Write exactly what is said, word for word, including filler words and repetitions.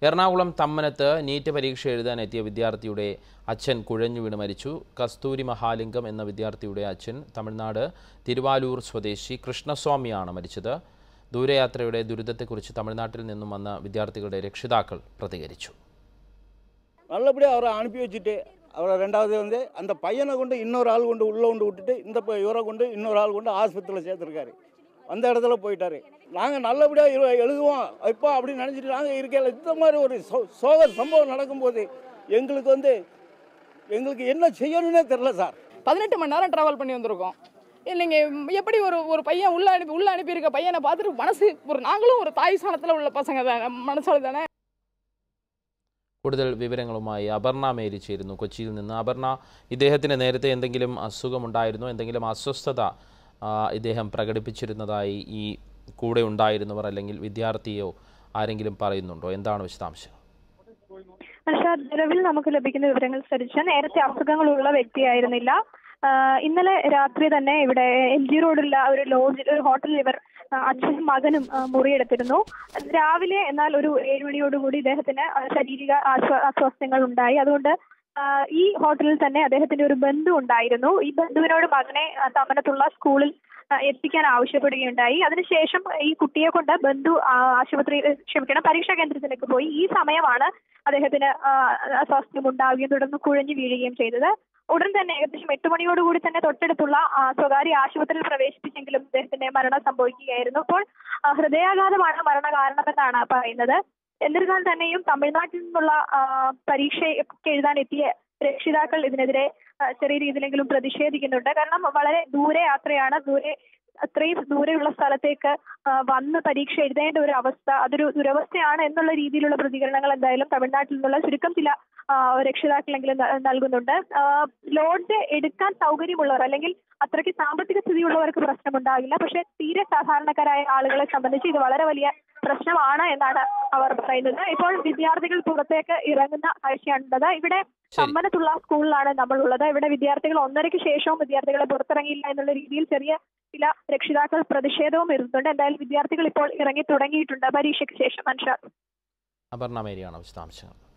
Ernakulam തമ്മനത്ത് NEET പരീക്ഷ എഴുതാൻ എത്തിയ വിദ്യാർത്ഥിയുടെ അച്ഛൻ കുഴഞ്ഞു വീണ് മരിച്ചു. കസ്തൂരി മഹാലിംഗം എന്ന വിദ്യാർത്ഥിയുടെ അച്ഛൻ തമിഴ്നാട് തിരുവാലൂർ സ്വദേശി കൃഷ്ണസ്വാമിയാണ് മരിച്ചത്. ദൂരയാത്രയുടെ ദുരിതത്തെക്കുറിച്ച് തമിഴ്നാട്ടിൽ നിന്നും വന്ന വിദ്യാർത്ഥികളുടെ രക്ഷിതാക്കൾ പ്രതികരിച്ചു. நல்லபடியாக அவரை அனுப்பி வச்சுட்டு அவரை ரெண்டாவது வந்து அந்த பையனை கொண்டு இன்னொரு ஆள் கொண்டு உள்ளே கொண்டு விட்டுட்டு இந்த இவரை கொண்டு இன்னொரு ஆள் கொண்டு ஆஸ்பத்திரியில் சேர்த்துருக்காரு. அந்த இடத்துல போயிட்டாரு. நாங்கள் நல்லபடியாக எழுதுவோம் இப்போ அப்படின்னு நினச்சிட்டு நாங்கள் இருக்கையில் இந்த மாதிரி ஒரு சோ சோக சம்பவம் நடக்கும்போது எங்களுக்கு வந்து எங்களுக்கு என்ன செய்யணும்னே தெரில சார். பதினெட்டு மணி நேரம் ட்ராவல் பண்ணி வந்திருக்கோம். இல்லைங்க, எப்படி ஒரு ஒரு பையன் உள்ள அனுப்பி உள்ள அனுப்பியிருக்க பையனை பார்த்துட்டு மனசு ஒரு நாங்களும் ஒரு தாய் சாணத்தில் உள்ள பசங்க தானே, മനസ്സാണ് தானே. കൂടുതൽ വിവരങ്ങളുമായി അപർണ മേരി ചേരുന്നു കൊച്ചിയിൽ നിന്ന്. അപർണ, ഇദ്ദേഹത്തിന് നേരത്തെ എന്തെങ്കിലും അസുഖമുണ്ടായിരുന്നോ? എന്തെങ്കിലും അസ്വസ്ഥത ഇദ്ദേഹം പ്രകടിപ്പിച്ചിരുന്നതായി ഈ കൂടെ ഉണ്ടായിരുന്നവർ അല്ലെങ്കിൽ വിദ്യാർത്ഥിയോ ആരെങ്കിലും പറയുന്നുണ്ടോ? എന്താണ് വിശദാംശം? നിലവിൽ നമുക്ക് ലഭിക്കുന്ന വിവരങ്ങൾ അനുസരിച്ച് നേരത്തെ അസുഖങ്ങളുള്ള വ്യക്തിയായിരുന്നില്ല. ഇന്നലെ രാത്രി തന്നെ ഇവിടെ എം ജി റോഡിലുള്ള ഒരു ലോഡ്ജിൽ ഒരു ഹോട്ടലിൽ ഇവർ അച്ഛനും മകനും മുറിയെടുത്തിരുന്നു. രാവിലെ എന്നാൽ ഒരു ഏഴുമണിയോടുകൂടി ഇദ്ദേഹത്തിന് ശാരീരിക അസ്വസ്ഥങ്ങൾ ഉണ്ടായി. അതുകൊണ്ട് ഈ ഹോട്ടലിൽ തന്നെ അദ്ദേഹത്തിന്റെ ഒരു ബന്ധു ഉണ്ടായിരുന്നു. ഈ ബന്ധുവിനോട് മകനെ തമ്മനത്തുള്ള സ്കൂളിൽ എത്തിക്കാൻ ആവശ്യപ്പെടുകയുണ്ടായി. അതിനുശേഷം ഈ കുട്ടിയെ കൊണ്ട് ബന്ധു ആശുപത്രി ക്ഷമിക്കണം പരീക്ഷാ കേന്ദ്രത്തിലേക്ക് പോയി. ഈ സമയമാണ് അദ്ദേഹത്തിന് അസ്വാസ്ഥ്യം ഉണ്ടാവുകയും തുടർന്ന് കുഴഞ്ഞു വീഴുകയും ചെയ്തത്. ഉടൻ തന്നെ ഏകദേശം എട്ട് മണിയോടുകൂടി തന്നെ തൊട്ടടുത്തുള്ള സ്വകാര്യ ആശുപത്രിയിൽ പ്രവേശിപ്പിച്ചെങ്കിലും അദ്ദേഹത്തിന്റെ മരണം സംഭവിക്കുകയായിരുന്നു. ഇപ്പോൾ ഹൃദയാഘാതമാണ് മരണ കാരണമെന്നാണ് പറയുന്നത്. എന്നിരുന്നാൽ തന്നെയും തമിഴ്നാട്ടിൽ നിന്നുള്ള പരീക്ഷ എഴുതാൻ എത്തിയ രക്ഷിതാക്കൾ ഇതിനെതിരെ ചെറിയ രീതിയിലെങ്കിലും പ്രതിഷേധിക്കുന്നുണ്ട്. കാരണം വളരെ ദൂരെ യാത്രയാണ്, ദൂരെ അത്രയും ദൂരെയുള്ള സ്ഥലത്തേക്ക് വന്ന് പരീക്ഷ എഴുതേണ്ട ഒരു അവസ്ഥ, അതൊരു ദുരവസ്ഥയാണ് എന്നുള്ള രീതിയിലുള്ള പ്രതികരണങ്ങൾ എന്തായാലും തമിഴ്നാട്ടിൽ നിന്നുള്ള ചുരുക്കം ചില രക്ഷിതാക്കളെങ്കിലും നൽകുന്നുണ്ട്. ലോഡ് എടുക്കാൻ സൗകര്യമുള്ളവർ അല്ലെങ്കിൽ അത്രയ്ക്ക് സാമ്പത്തിക സ്ഥിതിയുള്ളവർക്ക് പ്രശ്നമുണ്ടാകില്ല. പക്ഷെ തീരെ സാധാരണക്കാരായ ആളുകളെ സംബന്ധിച്ച് ഇത് വളരെ വലിയ പ്രശ്നമാണ് എന്നാണ് അവർ പറയുന്നത്. ഇപ്പോൾ വിദ്യാർത്ഥികൾ പുറത്തേക്ക് ഇറങ്ങുന്ന കാഴ്ചയാണുള്ളത്. ഇവിടെ തമ്മനത്തുള്ള സ്കൂളിലാണ് നമ്മളുള്ളത്. ഇവിടെ വിദ്യാർത്ഥികൾ ഒന്നരയ്ക്ക് ശേഷവും വിദ്യാർത്ഥികളെ പുറത്തിറങ്ങിയില്ല എന്നുള്ള രീതിയിൽ ചെറിയ ചില രക്ഷിതാക്കൾ പ്രതിഷേധവും വരുന്നുണ്ട്. എന്തായാലും വിദ്യാർത്ഥികൾ ഇപ്പോൾ ഇറങ്ങി തുടങ്ങിയിട്ടുണ്ട് പരീക്ഷയ്ക്ക് ശേഷം. അപർണ മേരിയാണ് വിശദാംശങ്ങൾ.